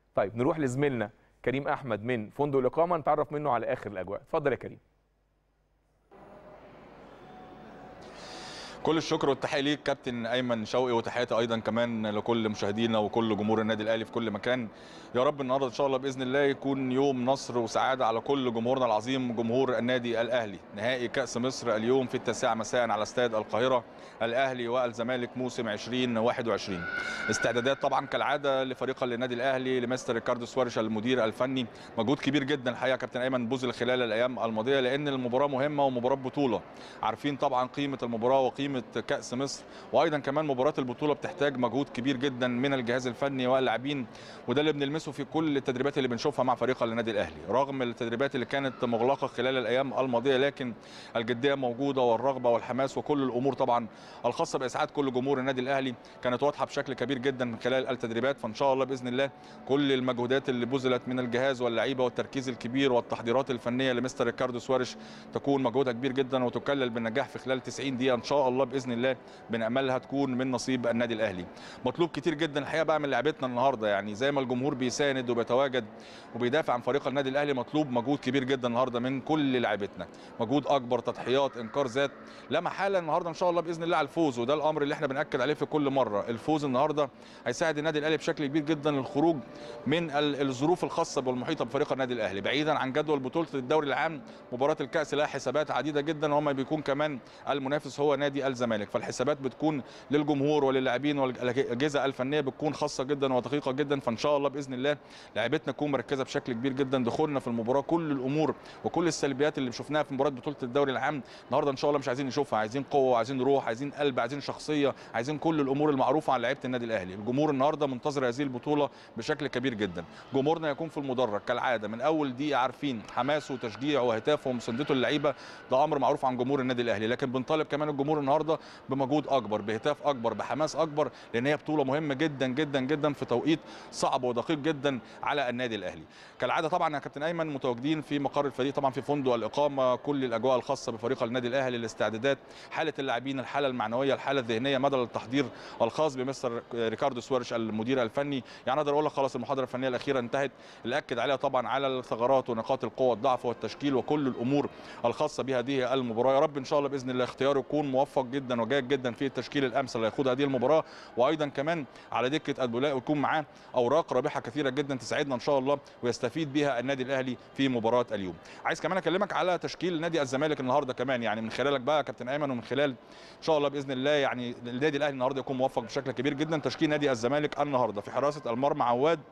طيب نروح لزميلنا كريم احمد من فندق الاقامه نتعرف منه على اخر الاجواء. اتفضل يا كريم. كل الشكر والتحيه ليك كابتن ايمن شوقي، وتحياتي ايضا كمان لكل مشاهدينا وكل جمهور النادي الاهلي في كل مكان. يا رب النهارده ان شاء الله باذن الله يكون يوم نصر وسعاده على كل جمهورنا العظيم جمهور النادي الاهلي. نهائي كاس مصر اليوم في 9 مساء على استاد القاهره، الاهلي والزمالك موسم 2021. استعدادات طبعا كالعاده لفريق النادي الاهلي لمستر ريكاردو سواريش المدير الفني. مجهود كبير جدا الحقيقه كابتن ايمن بذل خلال الايام الماضيه، لان المباراه مهمه ومباراه بطوله. عارفين طبعا قيمه المباراه وقيمه كأس مصر، وايضا كمان مباراه البطوله بتحتاج مجهود كبير جدا من الجهاز الفني واللاعبين، وده اللي بنلمسه في كل التدريبات اللي بنشوفها مع فريق النادي الاهلي. رغم التدريبات اللي كانت مغلقه خلال الايام الماضيه، لكن الجديه موجوده والرغبه والحماس وكل الامور طبعا الخاصه باسعاد كل جمهور النادي الاهلي كانت واضحه بشكل كبير جدا من خلال التدريبات. فان شاء الله باذن الله كل المجهودات اللي بذلت من الجهاز واللعيبه والتركيز الكبير والتحضيرات الفنيه لمستر ريكاردو سواريش تكون مجهودها كبير جدا وتكلل بالنجاح في خلال 90 دقيقه ان شاء الله باذن الله بنأملها تكون من نصيب النادي الاهلي. مطلوب كتير جدا الحقيقه بقى من لعيبتنا النهارده، يعني زي ما الجمهور بيساند وبيتواجد وبيدافع عن فريق النادي الاهلي، مطلوب مجهود كبير جدا النهارده من كل لعيبتنا، مجهود اكبر، تضحيات، انكار ذات، لا محاله النهارده ان شاء الله باذن الله على الفوز. وده الامر اللي احنا بنأكد عليه في كل مره، الفوز النهارده هيساعد النادي الاهلي بشكل كبير جدا للخروج من الظروف الخاصه والمحيطه بفريق النادي الاهلي. بعيدا عن جدول بطوله الدوري العام، مباراه الكاس لها حسابات عديده جدا، وهم بيكون كمان المنافس هو نادي الزمالك، فالحسابات بتكون للجمهور وللاعبين والاجهزه الفنيه بتكون خاصه جدا ودقيقه جدا. فان شاء الله باذن الله لعيبتنا تكون مركزه بشكل كبير جدا. دخولنا في المباراه كل الامور وكل السلبيات اللي شفناها في مباراه بطوله الدوري العام النهارده ان شاء الله مش عايزين نشوفها، عايزين قوه، عايزين روح، عايزين قلب، عايزين شخصيه، عايزين كل الامور المعروفه عن لعيبه النادي الاهلي. الجمهور النهارده منتظر هذه البطوله بشكل كبير جدا. جمهورنا يكون في المدرج كالعاده من اول دقيقه، عارفين حماسه وتشجيعه وهتافه ومساندته للعيبه، ده امر معروف عن جمهور النادي الاهلي، لكن بنطالب كمان الجمهور النهارده بمجهود اكبر، بهتاف اكبر، بحماس اكبر، لان هي بطوله مهمه جدا جدا جدا في توقيت صعب ودقيق جدا على النادي الاهلي. كالعاده طبعا يا كابتن ايمن متواجدين في مقر الفريق طبعا في فندق الاقامه، كل الاجواء الخاصه بفريق النادي الاهلي، الاستعدادات، حاله اللاعبين، الحاله المعنويه، الحاله الذهنيه، مدى التحضير الخاص بمستر ريكاردو سواريش المدير الفني. يعني اقدر اقول لك خلاص المحاضره الفنيه الاخيره انتهت، اللي اكد عليها طبعا على الثغرات ونقاط القوه والضعف والتشكيل وكل الامور الخاصه بهذه المباراه. يا رب ان شاء الله باذن الله اختياره يكون موفق جدا وجيد جدا في التشكيل الامثل اللي هيخوض هذه المباراه، وايضا كمان على دكه البولاء ويكون معاه اوراق رابحه كثيره جدا تساعدنا ان شاء الله ويستفيد بها النادي الاهلي في مباراه اليوم. عايز كمان اكلمك على تشكيل نادي الزمالك النهارده كمان، يعني من خلالك بقى يا كابتن ايمن ومن خلال ان شاء الله باذن الله يعني النادي الاهلي النهارده يكون موفق بشكل كبير جدا. تشكيل نادي الزمالك النهارده في حراسه المرمى عواد،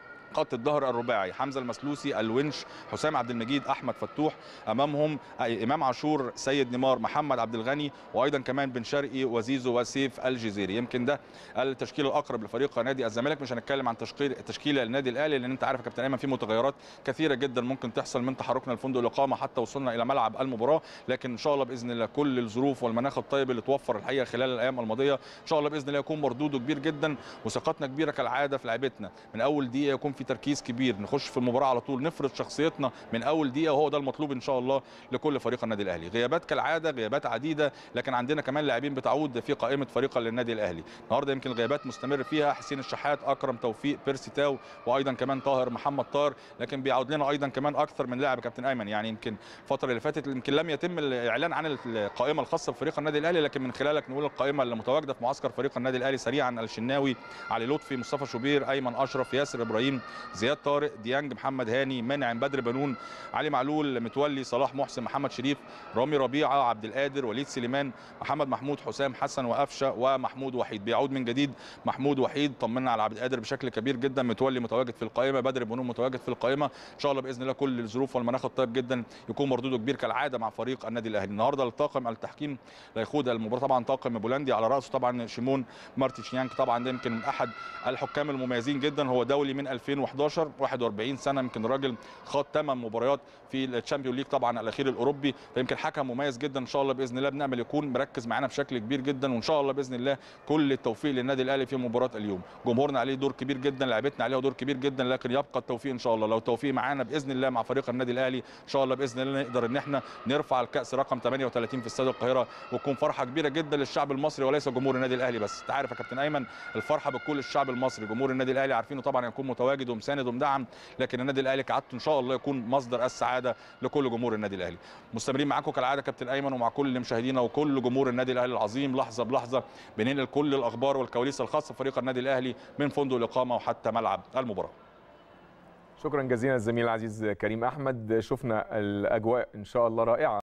خط الظهر الرباعي حمزه المسلوسي، الونش، حسام عبد المجيد، احمد فتوح، امامهم امام عاشور، سيد نيمار، محمد عبد الغني، وايضا كمان بن شرقي وزيزو وسيف الجزيري. يمكن ده التشكيل الاقرب لفريق نادي الزمالك. مش هنتكلم عن تشكيل النادي الاهلي لان انت عارف يا كابتن ايمن في متغيرات كثيره جدا ممكن تحصل من تحركنا لفندق الاقامه حتى وصلنا الى ملعب المباراه، لكن ان شاء الله باذن الله كل الظروف والمناخ الطيب اللي توفر الحقيقه خلال الايام الماضيه ان شاء الله باذن الله يكون مردوده كبير جدا، وثقتنا كبيره كالعاده في لعيبتنا. من اول دقيقه يكون في تركيز كبير، نخش في المباراه على طول نفرض شخصيتنا من اول دقيقه، وهو ده المطلوب ان شاء الله لكل فريق النادي الاهلي. غيابات كالعاده، غيابات عديده، لكن عندنا كمان لاعبين بتعود في قائمه فريق النادي الاهلي. النهارده يمكن الغيابات مستمر فيها حسين الشحات، اكرم توفيق، بيرسي تاو، وايضا كمان طاهر محمد طاهر، لكن بيعود لنا ايضا كمان اكثر من لاعب كابتن ايمن. يعني يمكن الفتره اللي فاتت يمكن لم يتم الاعلان عن القائمه الخاصه بفريق النادي الاهلي، لكن من خلالك نقول القائمه اللي متواجده في معسكر فريق النادي الاهلي سريعا: الشناوي، علي لطفي، مصطفى شوبير، ايمن اشرف، ياسر ابراهيم، زياد طارق، ديانج، محمد هاني، منعم، بدر بنون، علي معلول، متولي، صلاح محسن، محمد شريف، رامي ربيعه، عبد القادر، وليد سليمان، محمد محمود، حسام حسن، وقفشه، ومحمود وحيد. بيعود من جديد محمود وحيد، طمنا على عبد القادر بشكل كبير جدا، متولي متواجد في القائمه، بدر بنون متواجد في القائمه. ان شاء الله باذن الله كل الظروف والمناخ الطيب جدا يكون مردوده كبير كالعاده مع فريق النادي الاهلي. النهارده الطاقم التحكيم اللي هيخوض المباراه طبعا طاقم بولندي على راسه طبعا شيمون مارتيشيانك، طبعا ده يمكن من احد الحكام المميزين جدا، هو دولي من 2011، 41 سنه، يمكن راجل خاض 8 مباريات في الشامبيون ليج طبعا الاخير الاوروبي، فيمكن حكم مميز جدا. ان شاء الله باذن الله بنعمل يكون مركز معانا بشكل كبير جدا، وان شاء الله باذن الله كل التوفيق للنادي الاهلي في مباراه اليوم. جمهورنا عليه دور كبير جدا، لعيبتنا عليها دور كبير جدا، لكن يبقى التوفيق ان شاء الله. لو التوفيق معانا باذن الله مع فريق النادي الاهلي ان شاء الله باذن الله نقدر ان احنا نرفع الكاس رقم 38 في استاد القاهره، وتكون فرحه كبيره جدا للشعب المصري وليس جمهور النادي الاهلي بس. انت عارف يا كابتن ايمن الفرحه بكل الشعب المصري، جمهور النادي الاهلي عارفينه طبعا يكون متواجد مؤيد ومساند ومدعم، لكن النادي الاهلي كعادته ان شاء الله يكون مصدر السعاده لكل جمهور النادي الاهلي. مستمرين معاكم كالعاده كابتن ايمن ومع كل مشاهدينا وكل جمهور النادي الاهلي العظيم، لحظه بلحظه بننقل كل الاخبار والكواليس الخاصه بفريق النادي الاهلي من فندق الاقامه وحتى ملعب المباراه. شكرا جزيلا الزميل العزيز كريم احمد، شفنا الاجواء ان شاء الله رائعه.